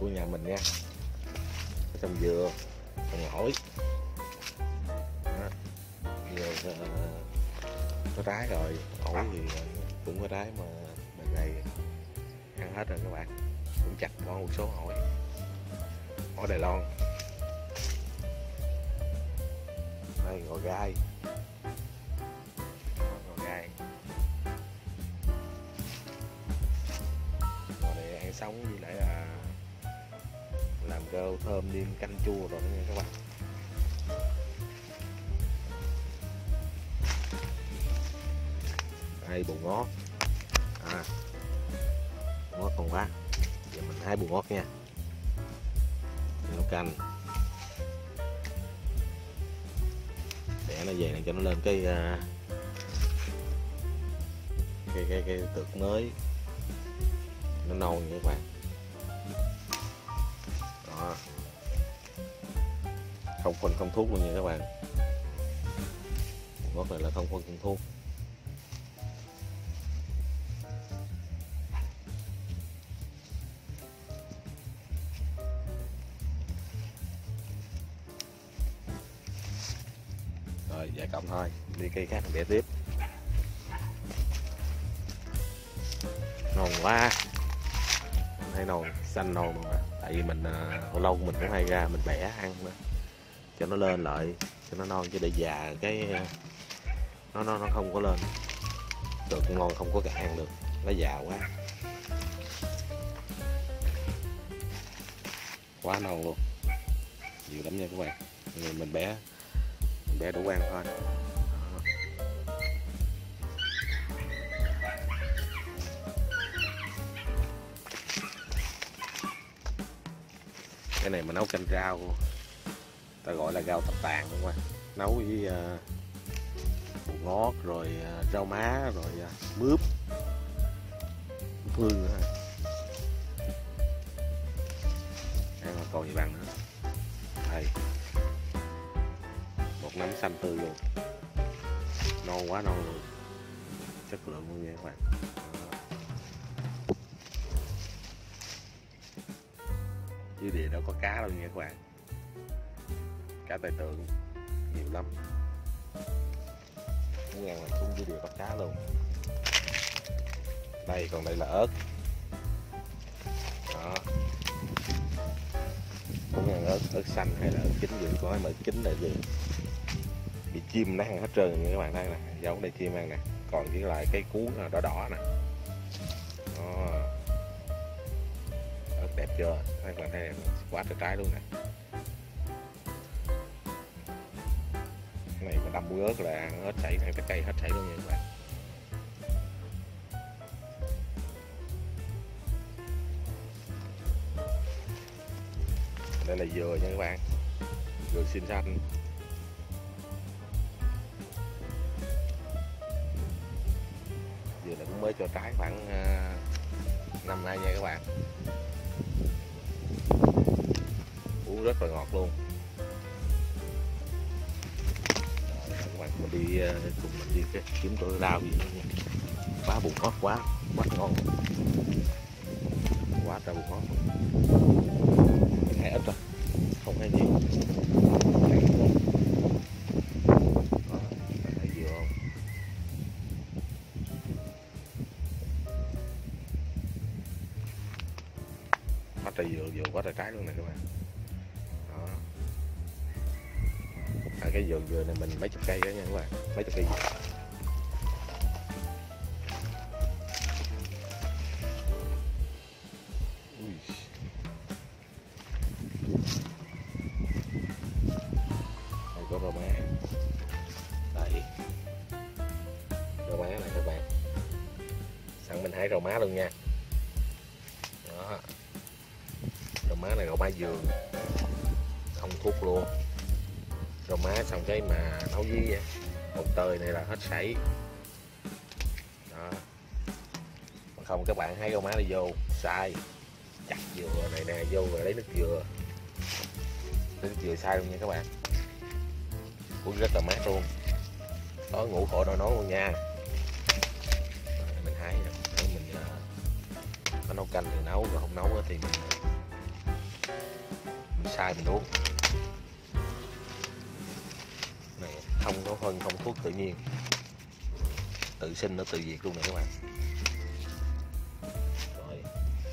của nhà mình nha. Trồng dừa, trồng ổi. Dừa có trái rồi, ổi thì cũng có trái mà đợt này ăn hết rồi các bạn. Cũng chặt bỏ một số ổi Đài Loan. Đây ngò gai, ngò này ăn sống với lại là làm rau thơm niêm canh chua rồi đó nha các bạn. Đây bù ngót, ngót còn quá, giờ mình hái bù ngót nha, nấu canh để nó về này cho nó lên cái tược mới, nó non nha các bạn. Đó, không phân không thuốc luôn nha các bạn. Bù ngót này là không phân không thuốc. Rồi vài cọng thôi, đi cây khác mình bẻ tiếp. Non quá, thấy non xanh non mà. Tại vì mình lâu lâu mình cũng hay ra mình bẻ ăn nữa, cho nó lên lại, cho nó non, chứ để già cái nó không có lên được ngon, không có cả ăn được, nó già quá non luôn, nhiều lắm nha các bạn. Mình bẻ đủ ăn thôi. Cái này mà nấu canh rau, ta gọi là rau tập tàn đúng không? Nấu với bù ngót rồi rau má rồi mướp phương nữa. Đây mà còn gì bằng nữa. Đây, một nắm xanh tươi luôn, non quá non luôn, chất lượng luôn nha các bạn. Dưới địa đâu có cá đâu nha các bạn, cá tài tượng nhiều lắm, muốn ăn là xuống dưới địa bắt cá luôn. Đây còn đây là ớt. Đó, muốn ăn ớt xanh hay là ớt chín gì có, mà chín là gì bị chim nó ăn hết trơn nha các bạn. Đây nè, giống đây chim ăn nè, còn chỉ lại cái cuốn đỏ đỏ nè. Đó, ớt đẹp chưa các bạn, thấy quá trời trái luôn nè. Cái này mà đâm muối ớt là ăn hết sảy, ăn trái cây hết sảy luôn nha các bạn. Đây là dừa nha các bạn, dừa xiêm xanh. Dừa này cũng mới cho trái khoảng năm nay nha các bạn. Uống rất là ngọt luôn. Rồi, các bạn mình đi cùng mình đi kiếm chỗ rau gì nữa nha. Quá bù ngót, quá ngon, quá trời bù ngót. Hay ít rồi, không hay gì. Thấy dừa không? Quá trời dừa, quá trời trái luôn nè các bạn. Đó. Cái dừa này mình mấy chục cây đó nha các bạn, mấy chục cây dừa. Đây có rau má. Đây, rau má này các bạn, sẵn mình hái rau má luôn nha. Đó, rau má này rau má vườn, không thuốc luôn. Rau má xong cái mà nấu với một tơi này là hết sảy. Đó, còn không các bạn hái rau má đi vô xay, chặt dừa này nè vô rồi lấy nước dừa xay luôn nha các bạn, uống rất là mát luôn. Đó, ngủ khổ nồi nón luôn nha. Mình hái để mình có nấu canh thì nấu, rồi không nấu thì mình xay mình uống. Này không có phân, không thuốc tự nhiên, tự sinh nó tự diệt luôn nè các bạn. Rồi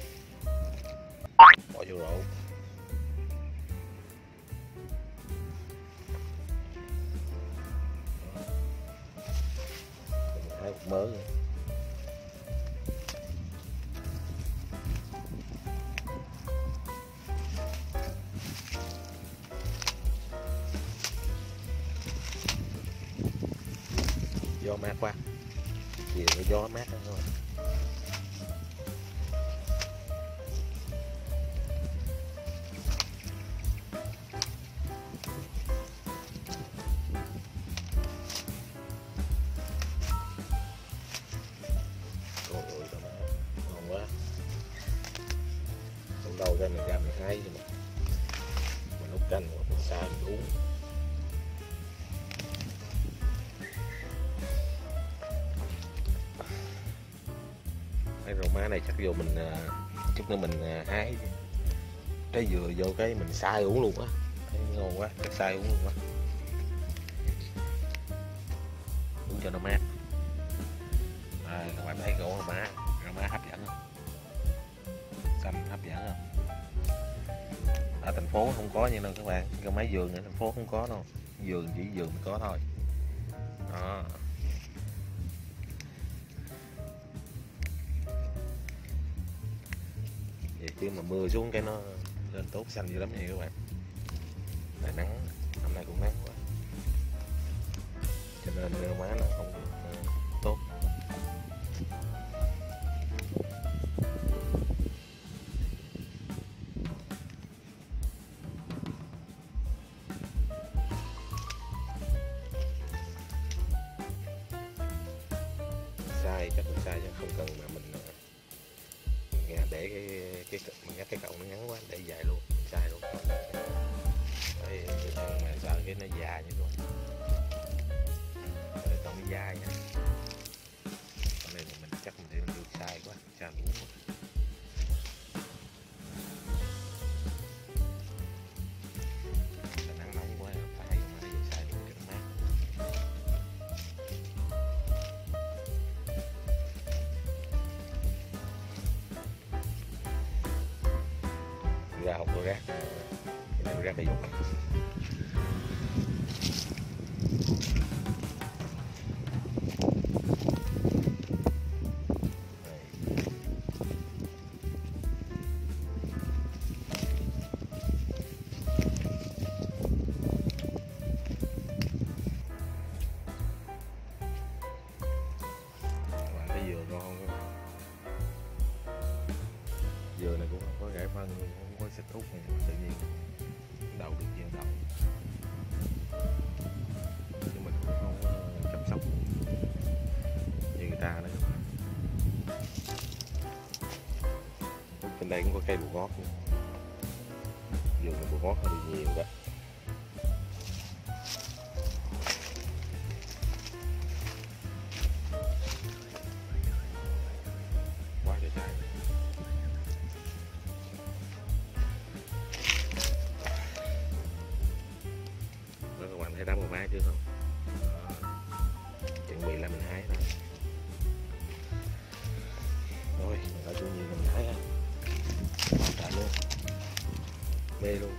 bỏ vô rổ. Hai cục mớ nữa. Gió mát quá, chiều nó gió mát đó thôi. Ôi ôi tao má, ngon quá. Không đâu ra mình ra mình hái cho mình nấu canh hoặc mình xay mình uống. Cái rau má này chắc vô mình chút nữa mình hái cái dừa vô cái mình xay uống luôn á, thấy ngon quá, cái xay uống luôn quá, uống cho nó mát. Các bạn thấy rau má hấp dẫn không, xanh hấp dẫn không? Ở thành phố không có như đâu các bạn, rau má vườn ở thành phố không có đâu, vườn chỉ vườn mới có thôi đó. Vậy chứ mà mưa xuống cái nó lên tốt xanh dữ lắm nha các bạn. Tại nắng, hôm nay cũng nắng quá cho nên rau má nó không được tốt. Sai chắc mình sai chứ không cần mà mình để mình ngắt cái cọng nó ngắn quá để dài luôn, mình sai luôn. Đây mà sợ cái nó già như luôn, để còn nó dai nha. Còn này mình chắc mình để được sai quá, sai uống quá. Nắng nóng quá phải mà để sai luôn cho nó mát. Ra không có rác, cái này rác đầy dục. Dừa này cũng không có rải phân, không có xịt thuốc này, tự nhiên đậu được nhiên đậu, nhưng mình cũng không có chăm sóc như người ta nữa. Bên đây cũng có cây bồ ngót nữa. Vườn này bồ ngót hơi bị nhiều đó. Quá trời trái. Các bạn thấy đám cà má chứ không? Chuẩn bị là mình hái thôi. Rồi, mình đã chuẩn bị mình hái á. Đã luôn. Mê luôn.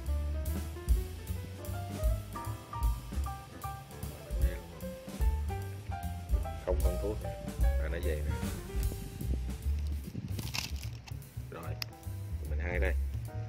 Mê luôn. Không phân thuốc nè, nó về nè. Rồi, mình hái đây.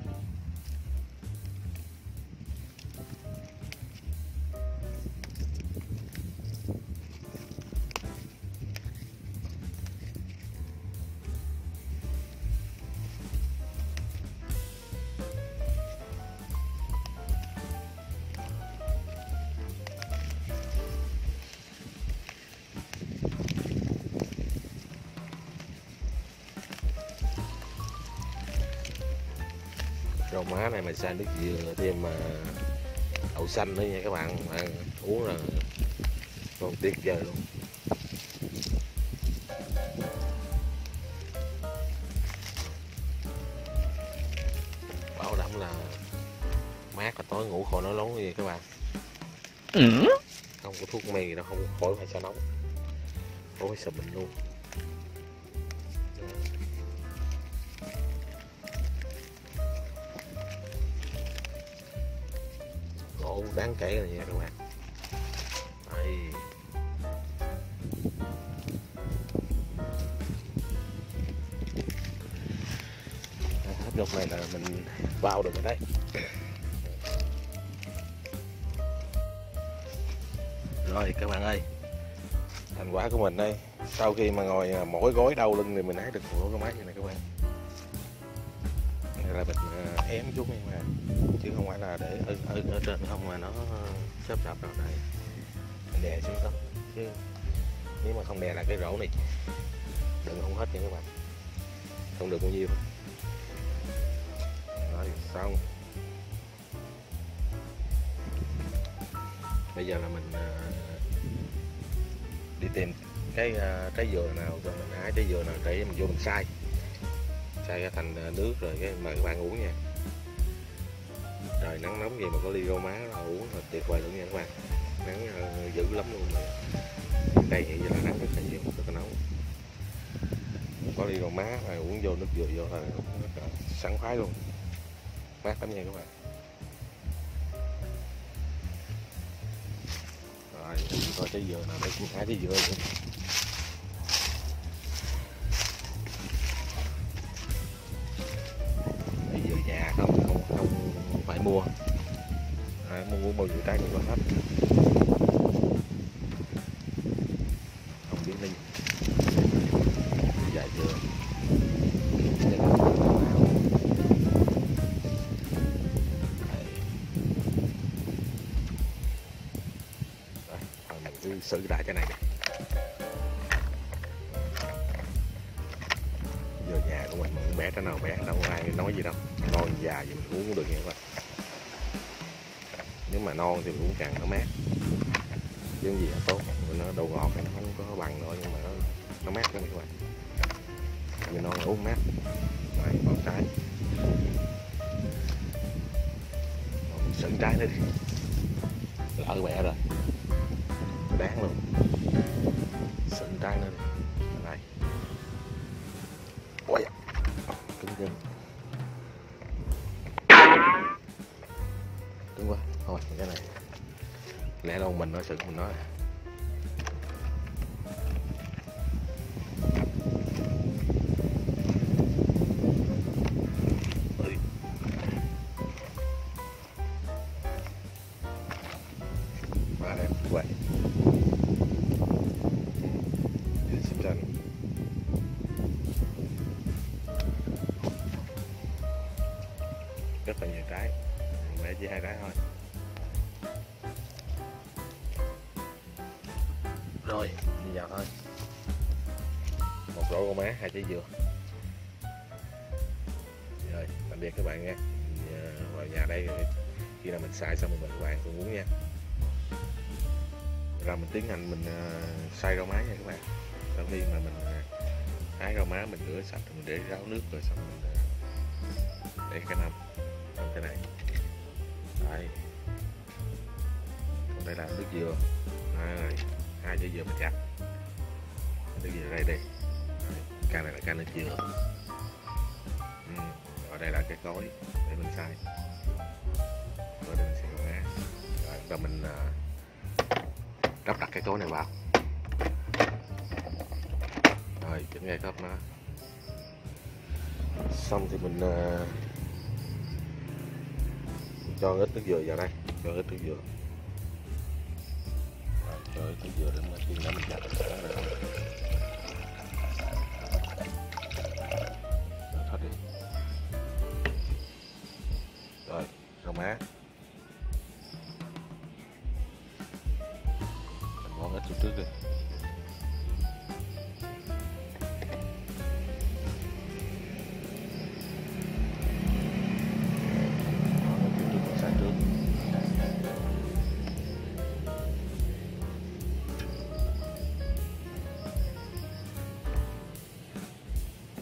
Rau má này mà xay nước dừa thêm mà đậu xanh nữa nha các bạn, uống là ngon tuyệt vời luôn. Bảo đảm là mát và tối ngủ khỏi nói lốn gì các bạn. Không có thuốc men gì đâu, không khỏi phải sao nóng, khỏi phải sợ bệnh luôn. Gỗ đáng kể là nha các bạn. Đây. Hết gốc này là mình vào được rồi đấy. Rồi các bạn ơi, thành quả của mình đây, sau khi mà ngồi mỗi gối đau lưng thì mình hái được một cái máy như này các bạn. Này là mình ém chút nhưng mà chứ không phải là để ở trên không mà nó xếp sập đâu. Này mình đè xuống đó, chứ nếu mà không đè là cái rổ này đừng không hết nha các bạn, không được bao nhiêu. Rồi xong, bây giờ là mình đi tìm cái trái dừa nào cho mình hái trái dừa nào để mình vô mình xay cái thành nước rồi cái mời các bạn uống nha. Trời nắng nóng gì mà có ly rau má là uống là tuyệt vời luôn nha các bạn. Nắng dữ lắm luôn mà đây hiện giờ là nắng rất là nhiều, rất là nóng. Có ly rau má rồi uống vô nước dừa vô là rất là sảng khoái luôn, mát lắm nha các bạn. Rồi coi trái dừa nào để hái trái dừa nữa. Trái dừa già không phải mua. Mua bao nhiêu trái cũng có hết, không biết đi dài dừa. Mình cứ xử lại cái này đi. Dừa nhà của mình bé trái nào bé, đâu có ai nói gì đâu, non già gì mình uống cũng được nha các bạn. Nếu mà non thì uống càng nó mát, chứ gì là tốt. Nó đồ ngọt thì nó không có bằng nữa, nhưng mà nó mát lắm các bạn. Vì non là uống mát. Đây, còn trái sừng trái nữa đi, lỡ bẻ rồi, đáng luôn. Sừng trái nữa đi. Đây. Ôi, cứng cứng quá. Thôi cái này lẽ đâu mình nói sự mình nói. Quá đẹp vậy. Xin chào. Rất là nhiều trái, để chỉ 2 trái thôi. Rồi đi vào thôi. Một rổ rau má, 2 trái dừa. Rồi tạm biệt các bạn nha. Vào nhà đây rồi khi nào mình xài xong mình mời các bạn cùng uống nha. Rồi mình tiến hành mình xay rau má nha các bạn. Sau khi mà mình hái rau má mình rửa sạch mình để ráo nước rồi xong mình để cái nằm trong cái này. Đây. Còn đây là nước dừa. Đây, 2 trái dừa mình chặt. Nước dừa đây đi. Can này là can nước dừa. Ở đây là cái cối để mình xay. Rồi để mình xay rau má. Rồi mình lắp đặt cái cối này vào. Rồi chỉnh ngay khớp nó. Xong thì mình cho ít nước dừa vào đây, cho ít nước dừa. Rồi, cho ít nước dừa để mà khi nó mình chặt rồi. Thôi đi. Rồi, rau má. Mình bỏ ít chút trước đi.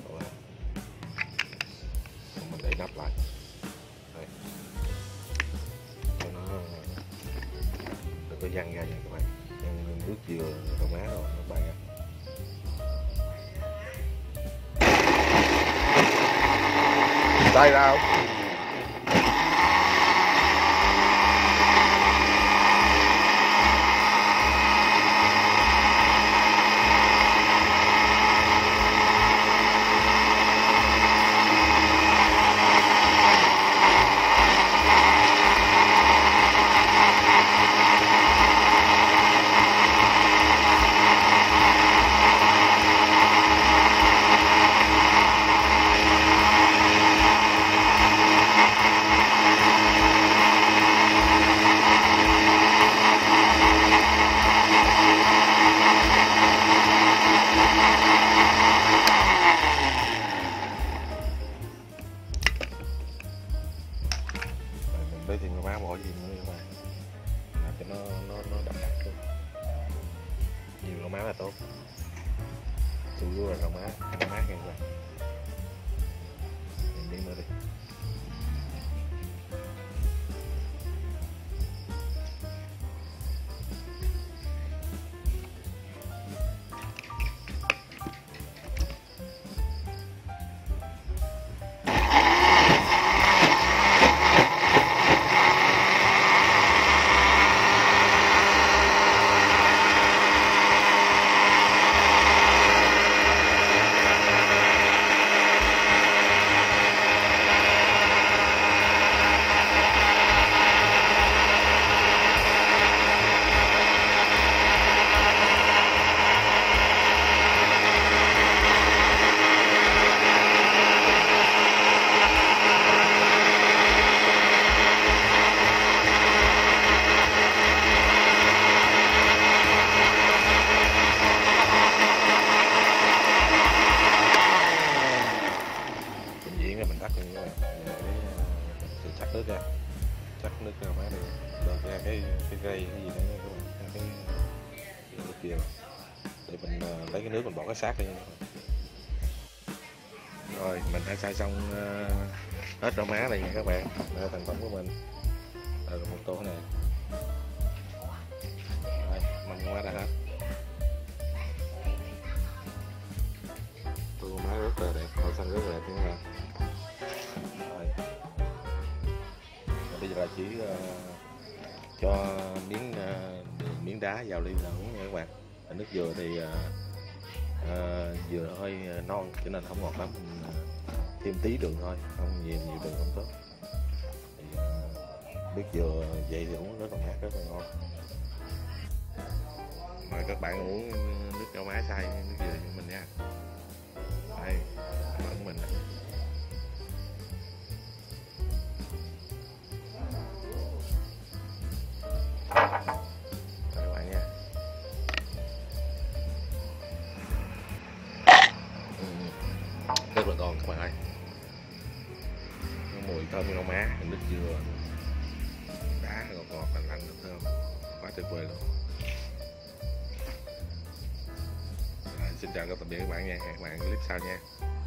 Nắp lại. Đây. có văng ra nha các bạn. Nước dừa rau má rồi các bạn ạ. Tay ra không? Lấy thêm rau má bỏ gì nữa các bạn, làm cho nó đậm đặc hơn. Nhiều rau má là tốt, chủ yếu là rau má nha các bạn. Mình miếng nữa đi. Chắc nước ra, chắc nước ra má này, đợt ra cái gây cái gì đó các bạn, cái nước kia để mình lấy cái nước mình bỏ cái xác đi. Rồi mình đã xay xong hết rau má này nha các bạn. Đây thành phẩm của mình, đây là một tô này. Rồi mình rau má đã hết, tô rau má rất là đẹp, màu xanh rất là đẹp các bạn. Bây giờ là chỉ cho miếng đá vào ly là uống nha các bạn. Nước dừa thì dừa hơi non cho nên không ngọt lắm, mình thêm tí đường thôi, không nhiều đường không tốt. Thì, nước dừa vậy thì uống rất là mát, rất là ngon. Mời các bạn uống nước rau má xay nước dừa của mình nha. Đây, món mình. Rất là ngon các bạn ơi, có mùi thơm rau má, nước dừa, đá ngọt ngọt lành lành thơm, quá tuyệt vời luôn. Xin chào các tạm biệt các bạn nha, hẹn các bạn clip sau nha.